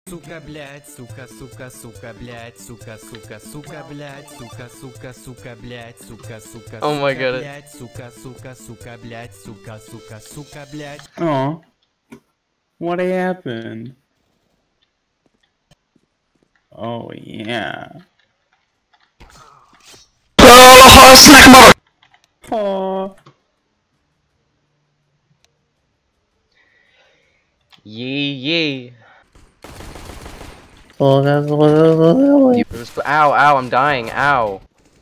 Сука, блядь, сука, сука, сука, блядь, сука, сука, сука, блядь, сука, сука, сука, блядь, сука, сука, Oh my god. блядь, сука, сука, сука, блядь, сука, сука, сука, блядь. Oh, what happened? Oh yeah. Oh. Yee. Oh, Ow, I'm dying, ow.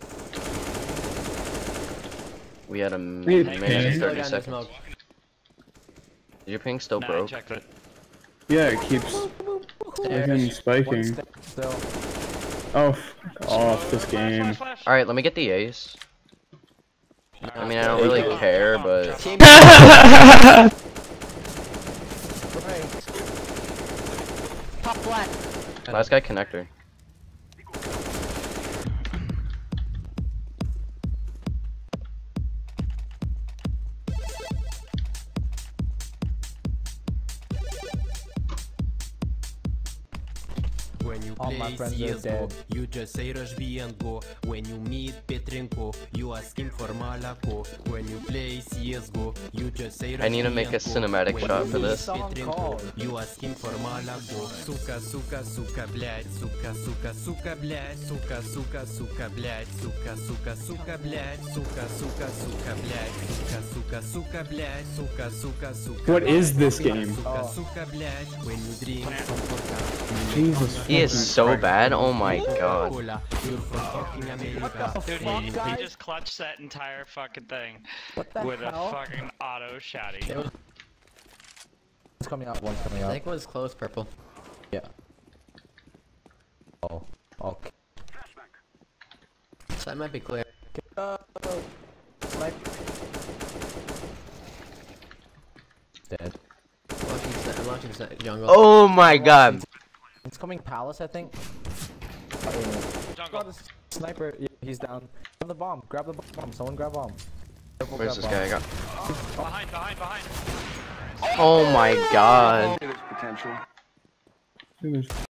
We had a minute and 30 seconds. Is your ping still broke? Yeah, it keeps spiking. Oh, fuck off this game. Alright, let me get the ace. I mean, I don't really care, but... Top flat. Last guy connector. When you play CSGO, you just say rush B and go. When you meet Petrenko, you ask him for Malako. When you play CSGO, you just say rush I need to make a cinematic shot for this. Petrenko, you ask him for Malako. Сука, сука, сука, блядь, сука, сука, сука, блядь, сука, сука, сука, блядь, сука, сука, сука, блядь, сука, suka, suka, блядь, suka, suka, suka, блядь, suka, suka, suka. What is this game? Suka, suka, блядь, when you drink some vodka. Jesus. He is so bad, oh my god. Dude, he just clutched that entire fucking thing with a fucking auto shotty. One's coming out, one's coming out. I think it was close, purple. Yeah. Oh, okay. So that might be clear. Snipe. Dead. I'm launching jungle. Oh my god. It's coming palace, I think. Jungle. Sniper, yeah, he's down. Grab the bomb, grab the bomb, someone grab bomb. Where's this guy? I got... Behind. Oh my god.